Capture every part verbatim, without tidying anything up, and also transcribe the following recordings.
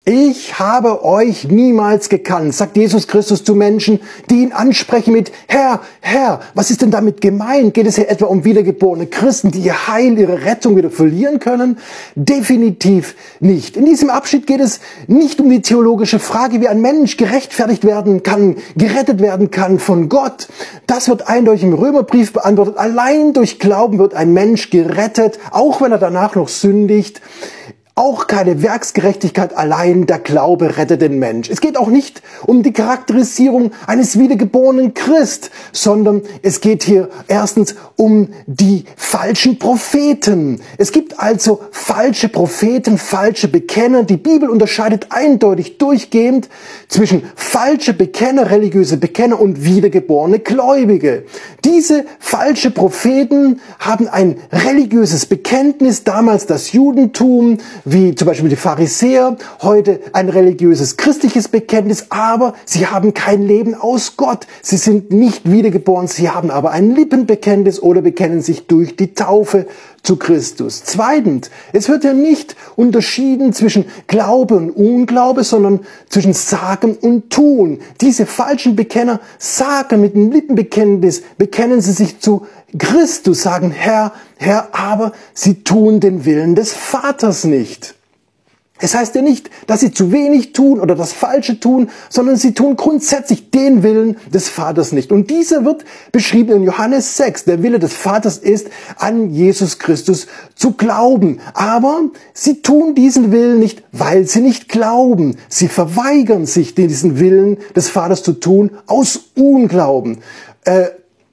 Ich habe euch niemals gekannt, sagt Jesus Christus zu Menschen, die ihn ansprechen mit Herr, Herr. Was ist denn damit gemeint? Geht es hier etwa um wiedergeborene Christen, die ihr Heil, ihre Rettung wieder verlieren können? Definitiv nicht. In diesem Abschnitt geht es nicht um die theologische Frage, wie ein Mensch gerechtfertigt werden kann, gerettet werden kann von Gott. Das wird eindeutig im Römerbrief beantwortet. Allein durch Glauben wird ein Mensch gerettet, auch wenn er danach noch sündigt. Auch keine Werksgerechtigkeit allein, der Glaube rettet den Mensch. Es geht auch nicht um die Charakterisierung eines wiedergeborenen Christ, sondern es geht hier erstens um die falschen Propheten. Es gibt also falsche Propheten, falsche Bekenner. Die Bibel unterscheidet eindeutig durchgehend zwischen falsche Bekenner, religiöse Bekenner und wiedergeborene Gläubige. Diese falsche Propheten haben ein religiöses Bekenntnis, damals das Judentum, wie zum Beispiel die Pharisäer, heute ein religiöses christliches Bekenntnis, aber sie haben kein Leben aus Gott. Sie sind nicht wiedergeboren, sie haben aber ein Lippenbekenntnis oder bekennen sich durch die Taufe zu Christus. Zweitens, es wird ja nicht unterschieden zwischen Glaube und Unglaube, sondern zwischen Sagen und Tun. Diese falschen Bekenner sagen mit dem Lippenbekenntnis, bekennen sie sich zu Christus, sagen Herr, Herr, aber sie tun den Willen des Vaters nicht. Es heißt ja nicht, dass sie zu wenig tun oder das Falsche tun, sondern sie tun grundsätzlich den Willen des Vaters nicht. Und dieser wird beschrieben in Johannes sechs. Der Wille des Vaters ist, an Jesus Christus zu glauben. Aber sie tun diesen Willen nicht, weil sie nicht glauben. Sie verweigern sich, diesen Willen des Vaters zu tun, aus Unglauben. Äh,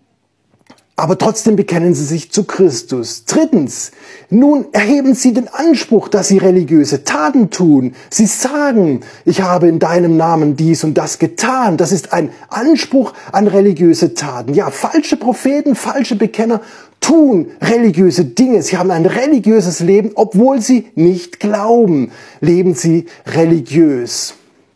Aber trotzdem bekennen sie sich zu Christus. Drittens, nun erheben sie den Anspruch, dass sie religiöse Taten tun. Sie sagen, ich habe in deinem Namen dies und das getan. Das ist ein Anspruch an religiöse Taten. Ja, falsche Propheten, falsche Bekenner tun religiöse Dinge. Sie haben ein religiöses Leben, obwohl sie nicht glauben, leben sie religiös.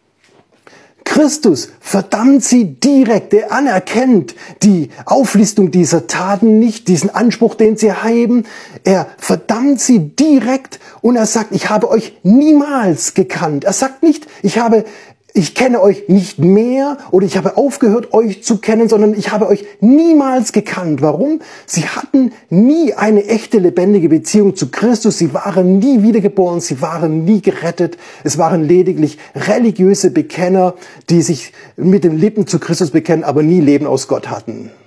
Christus verdammt sie direkt. Er anerkennt die Auflistung dieser Taten nicht, diesen Anspruch, den sie erheben. Er verdammt sie direkt und er sagt, ich habe euch niemals gekannt. Er sagt nicht, ich habe Ich kenne euch nicht mehr oder ich habe aufgehört, euch zu kennen, sondern ich habe euch niemals gekannt. Warum? Sie hatten nie eine echte, lebendige Beziehung zu Christus. Sie waren nie wiedergeboren, sie waren nie gerettet. Es waren lediglich religiöse Bekenner, die sich mit den Lippen zu Christus bekennen, aber nie Leben aus Gott hatten.